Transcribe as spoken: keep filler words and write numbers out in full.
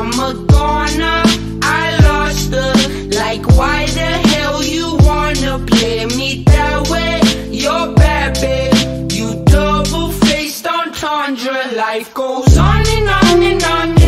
I'm a goner, I lost her. Like why the hell you wanna play me that way? You're bad, babe, you double-faced entendre. Life goes on and on and on.